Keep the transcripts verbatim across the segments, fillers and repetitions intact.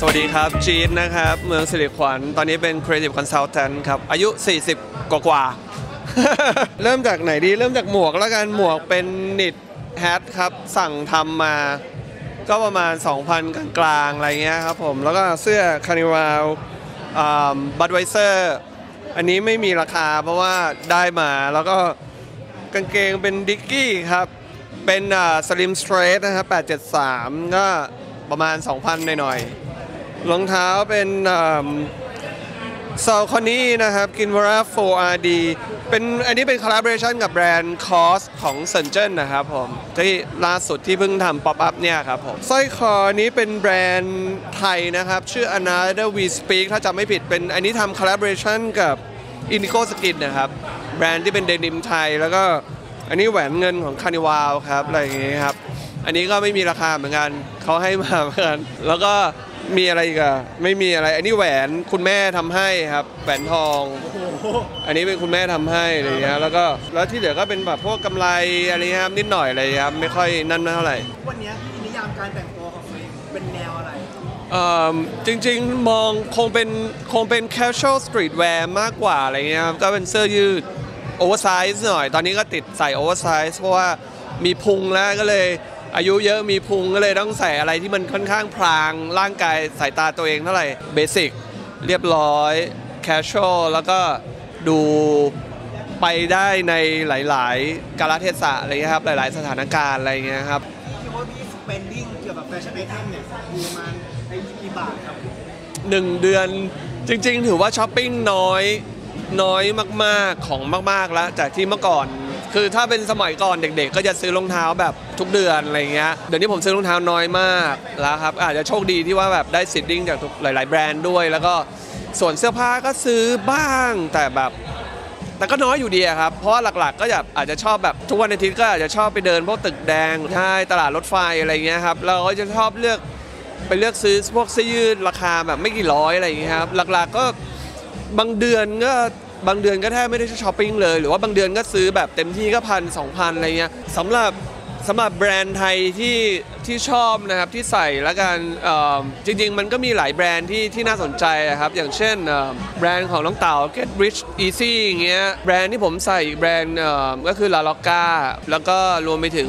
วัสดีครับจีนนะครับเมืองสิริขวัญตอนนี้เป็น Creative Consultant ครับอายุสี่สิบกว่า เริ่มจากไหนดีเริ่มจากหมวกแล้วกันหมวกเป็นนิดแฮทครับสั่งทำมาก็ประมาณ สองพัน กลางๆอะไรเงี้ยครับผมแล้วก็เสื้อ Carnival บัดไวเซอร์อันนี้ไม่มีราคาเพราะว่าได้มาแล้วก็กางเกงเป็นดิกกี้ครับเป็นสลิมสเตรทนะครับแปดเจ็ดสามก็ประมาณ สองพัน หน่อยๆรองเท้าเป็นซอลคอนี่นะครับกินวาร่า โฟร์ อาร์ ดี เป็นอันนี้เป็นคอลลาบอเรชันกับแบรนด์คอสของเซินเจิ้นนะครับผมที่ล่าสุดที่เพิ่งทำป๊อปอัพเนี่ยครับผมสร้อยคอนี้เป็นแบรนด์ไทยนะครับชื่อ Another We Speak ถ้าจำไม่ผิดเป็นอันนี้ทำคอลลาบอเรชันกับ Indigo Skin นะครับแบรนด์ที่เป็นเดนิมไทยแล้วก็อันนี้แหวนเงินของคาร์นิวัลครับอะไรอย่างงี้ครับอันนี้ก็ไม่มีราคาเหมือนกันเขาให้มาเหมือนกันแล้วก็มีอะไรอีกอะไม่มีอะไรอันนี้แหวนคุณแม่ทำให้ครับแหวนทองอันนี้เป็นคุณแม่ทำให้อะไรอย่างเงี้ยแล้วก็แล้วที่เหลือก็เป็นแบบพวกกำไรอะไรครับนิดหน่อยอะไรครับไม่ค่อยนั่นเท่าไหร่วันนี้นิยามการแต่งตัวของตัวเองเป็นแนวอะไรจริงๆมองคงเป็นคงเป็น casual streetwear มากกว่าอะไรเงี้ยครับก็เป็นเสื้อยืดโอเวอร์ไซส์หน่อยตอนนี้ก็ติดใส่โอเวอร์ไซส์เพราะว่ามีพุงแล้วก็เลยอายุเยอะมีพุงก็เลยต้องใส่อะไรที่มันค่อนข้างพรางร่างกายสายตาตัวเองเท่าไหร่เบสิกเรียบร้อยแคชชวลแล้วก็ดูไปได้ในหลายๆกาลเทศะอะไรเงี้ยครับหลายๆสถานการณ์อะไรเงี้ยครับที่ว่าพี่ spending เกี่ยวกับแฟชั่นไอเทมเนี่ยมีประมาณในกี่บาทครับหนึ่งเดือนจริงๆถือว่าช้อปปิ้งน้อยน้อยมากๆของมากๆแล้วจากที่เมื่อก่อนคือถ้าเป็นสมัยก่อนเด็กๆก็จะซื้อรองเท้าแบบทุกเดือนอะไรเงี้ยเดี๋ยวนี้ผมซื้อรองเท้าน้อยมากแล้วครับอาจจะโชคดีที่ว่าแบบได้ซิดดิ้งจากหลายๆแบรนด์ด้วยแล้วก็ส่วนเสื้อผ้าก็ซื้อบ้างแต่แบบแต่ก็น้อยอยู่ดีครับเพราะว่าหลักๆก็จะอาจจะชอบแบบทุกวันอาทิตย์ก็อาจจะชอบไปเดินพวกตึกแดงใช่ตลาดรถไฟอะไรเงี้ยครับเราก็จะชอบเลือกไปเลือกซื้อพวกเสื้อยืดราคาแบบไม่กี่ร้อยอะไรอย่างเงี้ยครับหลักๆก็บางเดือนก็บางเดือนก็แทบไม่ได้ช้อปปิ้งเลยหรือว่าบางเดือนก็ซื้อแบบเต็มที่ก็พันสองพันอะไรเงี้ยสำหรับสำหรับแบรนด์ไทยที่ที่ชอบนะครับที่ใส่แล้วกันจริงๆมันก็มีหลายแบรนด์ที่ที่น่าสนใจครับอย่างเช่นแบรนด์ของน้องเต๋า Get Rich Easy อย่างเงี้ยแบรนด์ที่ผมใส่อีกแบรนด์ก็คือ La Locka แล้วก็รวมไปถึง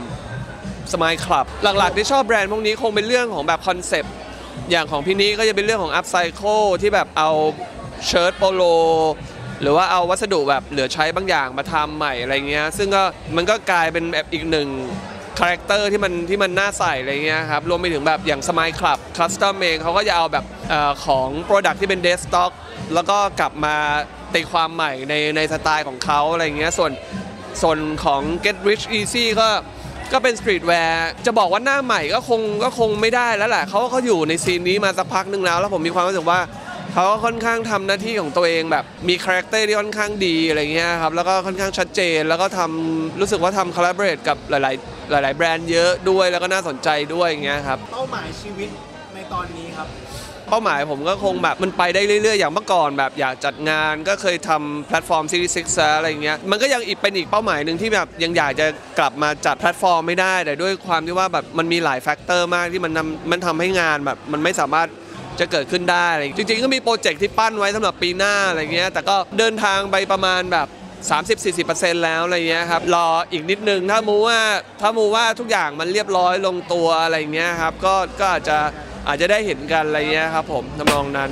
Smile Club หลักๆที่ชอบแบรนด์พวกนี้คงเป็นเรื่องของแบบคอนเซปต์อย่างของพี่นี้ก็จะเป็นเรื่องของ Upcycle ที่แบบเอาเชิ้ตโปโลหรือว่าเอาวัสดุแบบเหลือใช้บางอย่างมาทำใหม่อะไรเงี้ยซึ่งก็มันก็กลายเป็นแบบอีกหนึ่งคาแรคเตอร์ที่มันที่มันน่าใส่อะไรเงี้ยครับรวมไปถึงแบบอย่าง Smile Club Custom เองเขาก็จะเอาแบบเอ่อของ Product ที่เป็น Dead Stock แล้วก็กลับมาตีความใหม่ในในสไตล์ของเขาอะไรเงี้ยส่วนส่วนของ Get Rich Easy ก็ก็เป็นสตรีทแวร์จะบอกว่าหน้าใหม่ก็คงก็คงไม่ได้แล้วแหละเขาเขาอยู่ในซีนนี้มาสักพักนึงแล้วแล้วผมมีความรู้สึกว่าเขาค่อนข้างทำหน้าที่ของตัวเองแบบมีคาแรคเตอร์ที่ค่อนข้างดีอะไรเงี้ยครับแล้วก็ค่อนข้างชัดเจนแล้วก็ทำรู้สึกว่าทำคอลลาบอเรทกับหลายๆหลายๆแบรนด์เยอะด้วยแล้วก็น่าสนใจด้วยอย่างเงี้ยครับเป้าหมายชีวิตในตอนนี้ครับเป้าหมายผมก็คงแบบมันไปได้เรื่อยๆอย่างเมื่อก่อนแบบอยากจัดงานก็เคยทำแพลตฟอร์มซีรีส์ซิกซ์อะไรเงี้ยมันก็ยังอีกเป็นอีกเป้าหมายหนึ่งที่แบบยังอยากจะกลับมาจัดแพลตฟอร์มไม่ได้แต่ด้วยความที่ว่าแบบมันมีหลายแฟกเตอร์มากที่มันทำมันทำให้งานแบบมันไม่สามารถจะเกิดขึ้นได้จริงๆก็มีโปรเจกต์ที่ปั้นไว้สำหรับปีหน้าอะไรเงี้ยแต่ก็เดินทางไปประมาณแบบ สามสิบถึงสี่สิบเปอร์เซ็นต์ แล้วอะไรเงี้ยครับรออีกนิดนึงถ้ามูว่าถ้ามูว่าทุกอย่างมันเรียบร้อยลงตัวอะไรเงี้ยครับก็ก็อาจจะอาจจะได้เห็นกันอะไรเงี้ยครับผมทำนองนั้น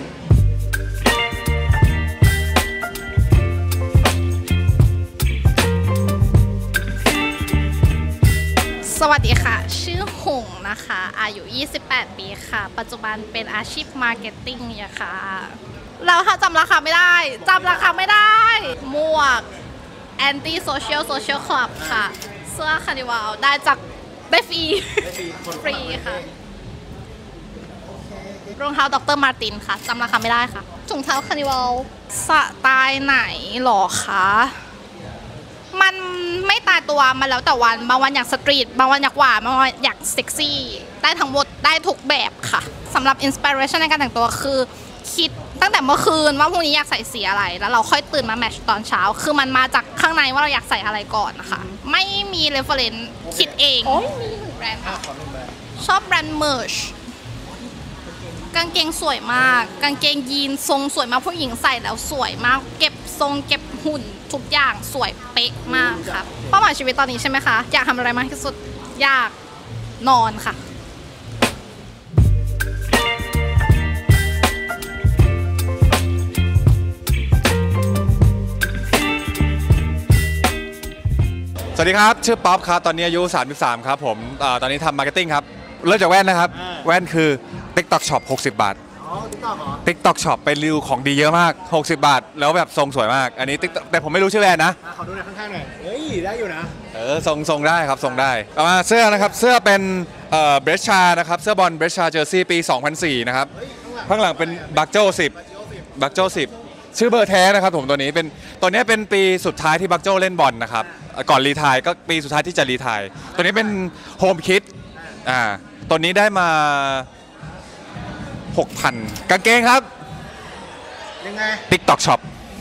สวัสดีค่ะชื่อหงนะคะอายุยี่สิบแปดปีค่ะปัจจุบันเป็นอาชีพมาร์เก็ตติ้งนะคะเราถ้าจำราคาไม่ได้จำราคาไม่ได้หมวก Anti Social Social Club ค่ะเสื้อคาร์นิวัลได้จากได้ฟรีฟรีค่ะรองเท้าดร.มาร์ตินค่ะจำราคาไม่ได้ค่ะถุงเท้าคาร์นิวัลสไตล์ไหนหรอคะมันไม่ตายตัวมันแล้วแต่วันบางวันอยากสตรีทบางวันอยากหวานบางวันอยากเซ็กซี่ได้ทั้งหมดได้ทุกแบบค่ะสำหรับอินสปิเรชันในการแต่งตัวคือคิดตั้งแต่เมื่อคืนว่าพรุ่งนี้อยากใส่สีอะไรแล้วเราค่อยตื่นมาแมทช์ตอนเช้าคือมันมาจากข้างในว่าเราอยากใส่อะไรก่อนนะคะไม่มีเรฟเฟอเรนซ์คิดเองมีหนึ่งแบรนด์ค่ะชอบแบรนด์เมอร์ชกางเกงสวยมาก กางเกงยีนทรงสวยมากผู้หญิงใส่แล้วสวยมาก เก็บทรงเก็บหุ่นทุกอย่างสวยเป๊ะมากครับเป้าหมายชีวิตตอนนี้ใช่ไหมคะอยากทำอะไรมากที่สุดอยากนอนค่ะสวัสดีครับชื่อป๊อปครับตอนนี้อายุสามสิบสามครับผมเอ่อตอนนี้ทำมาร์เก็ตติ้งครับเริ่มจากแว่นนะครับแว่นคือ TikTok Shop หกสิบบาทอ๋อ TikTok เหรอ TikTok Shop เป็นรีวิวของดีเยอะมากหกสิบบาทแล้วแบบทรงสวยมากอันนี้ TikTok แต่ผมไม่รู้ชื่อแบรนด์นะอ่ะขอดูหน่อยข้างๆหน่อยเฮ้ยได้อยู่นะเออทรงทรงได้ครับทรงได้เอามาเสื้อนะครับเสื้อเป็นเอ่อเบรชชานะครับเสื้อบอลเบรชชาเจอร์ซี่ปีสองพันสี่นะครับข้างหลังเป็นบักโจ้สิบบักโจ้สิบชื่อเบอร์แท้นะครับผมตัวนี้เป็นตัวนี้เป็นปีสุดท้ายที่บักโจ้เล่นบอลนะครับก่อนรีไทร์ก็ปีสุดท้ายที่จะรีไทร์ตัวนี้เป็นโฮมคิดอ่าตัวนี้ได้มา หกพัน กางเกงครับยังไง TikTok Shop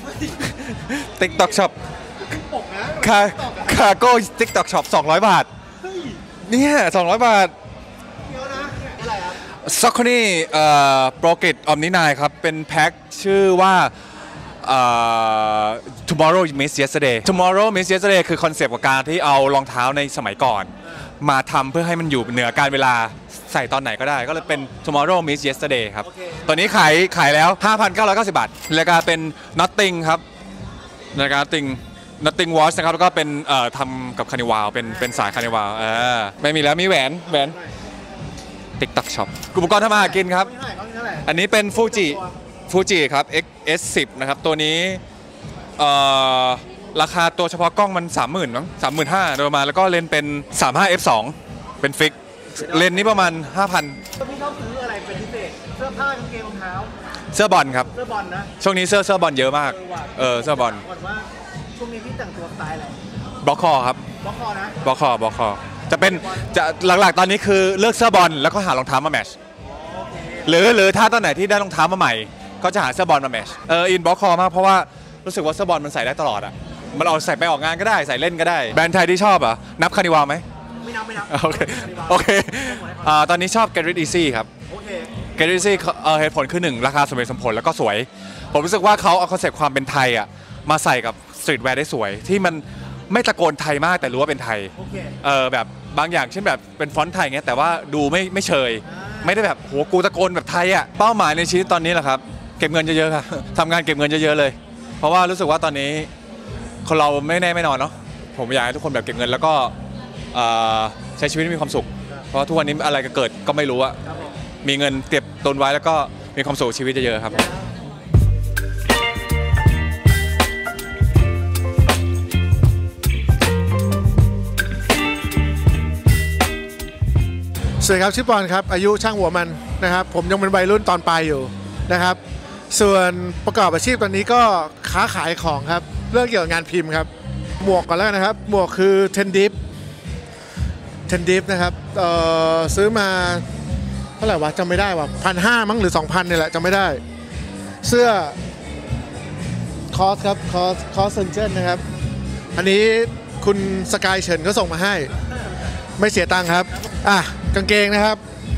TikTok Shop ปกนะคาคาโก้ TikTok Shop สองร้อยบาทเนี่ยสองร้อยบาทเดี๋ยวนะอะไรครับซ็อกโคนี่เอ่อโปรเกตออมนินายครับเป็นแพ็คชื่อว่าเอ่อ tomorrow miss yesterday tomorrow miss yesterday คือคอนเซปต์ของการที่เอารองเท้าในสมัยก่อนมาทำเพื่อให้มันอยู่เหนือการเวลาใส่ตอนไหนก็ได้ก็เลยเป็น tomorrow miss yesterday ครับตัวนี้ขายขายแล้ว ห้าพันเก้าร้อยเก้าสิบ บาทราคาเป็น nothing ครับราคา nothing nothing watch นะครับแล้วก็เป็นเอ่อทำกับคานิวาลเป็นเป็นสายคานิวาลเออไม่มีแล้วมีแหวนแหวน TikTok Shop อุปกรณ์ทำมาหากินครับเท่าไหร่เขาเท่าไหร่อันนี้เป็นฟูจิฟูจิครับ เอ็กซ์ เอส สิบ นะครับตัวนี้เอ่อราคาตัวเฉพาะกล้องมัน สามหมื่น มั้ง สามหมื่นห้าพัน โดยประมาณแล้วก็เลนส์เป็น สามสิบห้า เอฟ สอง เป็นฟิกเลนส์นี้ประมาณ ห้าพันพี่ชอบซื้ออะไรเป็นพิเศษเสื้อผ้ากางเกงรองเท้าเสื้อบอลครับเสื้อบอลนะช่วงนี้เสื้อเสื้อบอลเยอะมากเออเสื้อบอลก่อนว่าช่วงนี้พี่แต่งตัวสไตล์อะไรบล็อกคอครับบล็อกคอนะบล็อกคอบล็อกคอจะเป็นจะหลักๆตอนนี้คือเลือกเสื้อบอลแล้วก็หารองเท้ามาแมทช์หรือหรือถ้าตอนไหนที่ได้รองเท้ามาใหม่ก็จะหาเสื้อบอลมาแมทช์เอออินบล็อกคอมากเพราะว่ารู้สึกว่าเสื้อบอลมันใส่ได้ตลอดอ่ะมันเอาใส่ไปออกงานก็ได้ใส่เล่นก็ได้แบรนด์ไทยที่ชอบอ่ะนับคานิวาลไหมไม่นับไม่นับโอเคโอเคอ่าตอนนี้ชอบ Get It Easy ครับโอเค Get It Easy เอ่อเหตุผลคือหนึ่งราคาสมเหตุสมผลแล้วก็สวยผมรู้สึกว่าเขาเอาคอนเซ็ปต์ความเป็นไทยอ่ะมาใส่กับสตรีทแวร์ได้สวยที่มันไม่ตะโกนไทยมากแต่รู้ว่าเป็นไทยโอเคเออแบบบางอย่างเช่นแบบเป็นฟอนต์ไทยเงี้ยแต่ว่าดูไม่ไม่เชยไม่ได้แบบโหกูตะโกนแบบไทยอ่ะเป้าหมายในชีวิตตอนนี้แหละครับเก็บเงินเยอะๆครับทำงานเก็บเงินเยอะๆเลยเพราะว่ารู้สึกว่าตอนนี้คนเราไม่แน่ไม่นอนเนาะผมอยากให้ทุกคนแบบเก็บเงินแล้วก็ใช้ชีวิตมีความสุขเพราะทุกวันนี้อะไรก็เกิดก็ไม่รู้อะมีเงินเก็บตุนไว้แล้วก็มีความสุขชีวิตเยอะๆครับสวัสดีครับชื่อปอนครับอายุช่างหัวมันนะครับผมยังเป็นวัยรุ่นตอนปลายอยู่นะครับส่วนประกอบอาชีพตอนนี้ก็ค้าขายของครับเรื่องเกี่ยวกับงานพิมพ์ครับหมวกก่อนแล้วนะครับหมวกคือเทนดิฟเทนดิฟนะครับเอ่อซื้อมาเท่าไหร่วะจำไม่ได้ว่ะพันห้ามั้งหรือสองพันเนี่ยแหละจำไม่ได้เสื้อคอสครับคอสคอสเซนเจนนะครับอันนี้คุณสกายเฉินก็ส่งมาให้ไม่เสียตังค์ครับอ่ะกางเกงนะครับ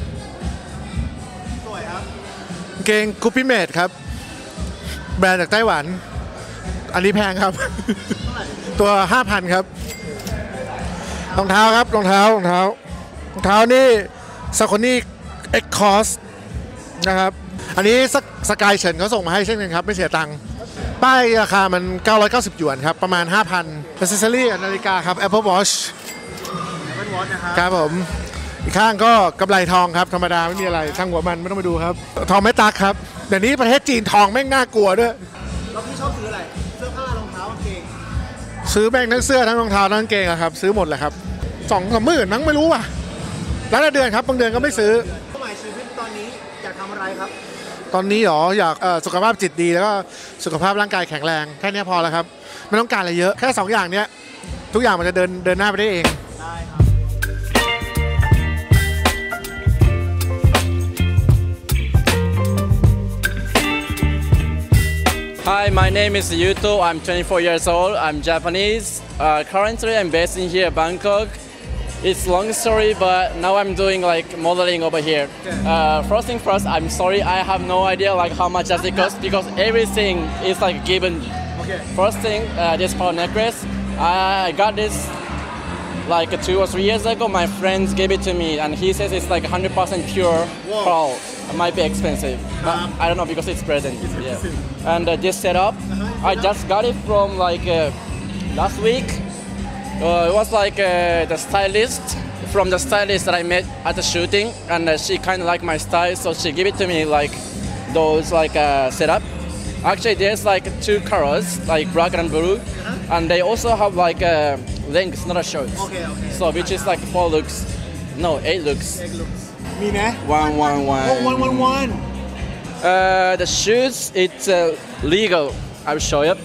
สวยครับกางเกงกูปี้เมดครับแบรนด์จากไต้หวันอันนี้แพงครับ ตัว ห้าพัน ครับรองเท้าครับรองเท้ารองเท้ารองเท้านี่ซาโคนี่เอ็กคอสนะครับอันนี้สกายเฉินเขาส่งมาให้เช่นกันครับไม่เสียตังค์ป้ายราคามันเก้าร้อยเก้าสิบหยวนครับประมาณ ห้าพัน อ c เซสซอรี่นาฬิกาครับ Apple Watch เป็นวอทนะครับครับผมอีกข้างก็กำไรทองครับธรรมดาไม่มีอะไรช่างหัวมันไม่ต้องไปดูครับทองไม่ตักครับเดี๋ยวนี้ประเทศจีนทองแม่งน่ากลัวด้วยแล้วพี่ชอบซื้ออะไรเสื้อผ้ารองเท้ากางเกงซื้อแม่งทั้งเสื้อทั้งรองเท้าทั้งกางเกงอะครับซื้อหมดเลยครับสองสามหมื่นมั้งไม่รู้ว่ะแล้วแต่เดือนครับบางเดือนก็ไม่ซื้อเป้าหมายชีวิตตอนนี้อยากทำอะไรครับตอนนี้หรออยากเอ่อสุขภาพจิตดีแล้วก็สุขภาพร่างกายแข็งแรงแค่นี้พอแล้วครับไม่ต้องการอะไรเยอะแค่สองอย่างเนี้ยทุกอย่างมันจะเดินเดินหน้าไปได้เองได้ครับ Hi, my name is Yuto. I'm twenty-four years old. I'm Japanese. Uh, currently, I'm based in here, Bangkok. It's long story, but now I'm doing like modeling over here. Uh, first thing first, I'm sorry, I have no idea like how much does it cost because everything is like given. Okay. First thing, uh, this pearl necklace, I got this like two or three years ago. My friends gave it to me, and he says it's like one hundred percent pure Whoa. pearl. It might be expensive, but Um, I don't know because it's present. It's yeah. expensive. And uh, this setup, Uh-huh, I just got it from like uh, last week. Uh, it was like uh, the stylist from the stylist that I met at the shooting, and uh, she kind of liked my style, so she gave it to me like those like uh, setup. Actually, there's like two colors, like black and blue, and they also have like uh, length, not a short. Okay, okay. So which is like four looks, no eight looks. Egg looks มีไหม One one one. Oh, one one one Uh, the shoes, it's uh, legal. I'll show you.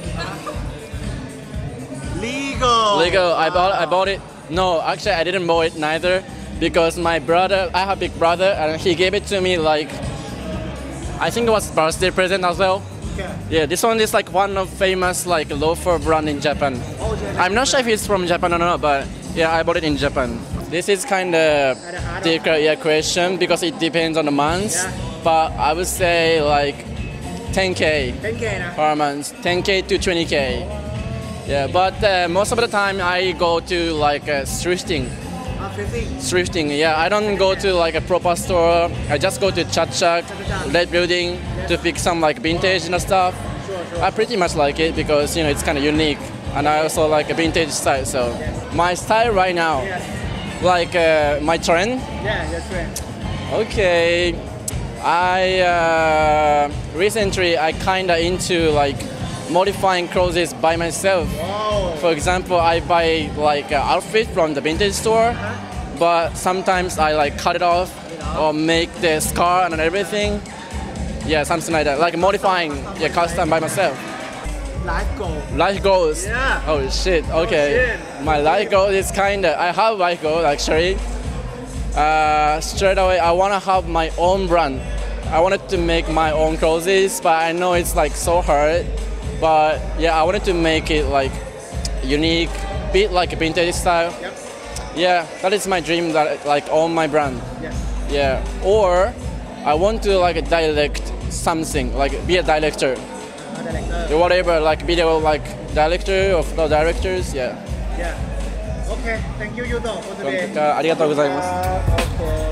legal Legal. I bought. I bought it. No, actually, I didn't buy it neither because my brother. I have a big brother, and he gave it to me like. I think it was birthday present as well. Okay. Yeah, this one is like one of famous like loafer brand in Japan. Oh, yeah. I'm not sure if it's from Japan or not, but yeah, I bought it in Japan. This is kind of difficult yeah, question because it depends on the months, Yeah. but I would say like ten K เท่น K นะ per month, ten K to twenty K. Yeah, but uh, most of the time I go to like uh, thrifting. อ่า fitting Thrifting, yeah. I don't go to like a proper store. I just go to Chachak, Red Building to pick some like vintage and stuff. I pretty much like it because you know it's kind of unique, and I also like a vintage style. So my style right now, like uh, my trend. yeah that's right Okay, I uh, recently I kinda into like modifying clothes by myself. wow For example, I buy like an outfit from the vintage store, but sometimes I like cut it off or make the scar and everything. Yeah, something like that. Like modifying, yeah, custom by myself. life goal Life goals. Yeah. Oh shit. Okay. shit. My life goal is kinda. I have life goal actually. Uh, straight away, I wanna have my own brand. I wanted to make my own clothes, but I know it's like so hard. But yeah, I wanted to make it like unique, bit like a vintage style. Yep. Yeah, that is my dream. That like own my brand. yes Yeah. Or I want to like direct something, like be a director. อ่า director Whatever, like video like director of the directors. Yeah. yeah okay thank you Yuto for ขอบ today คุณครับありがとうございます。 ครับ okay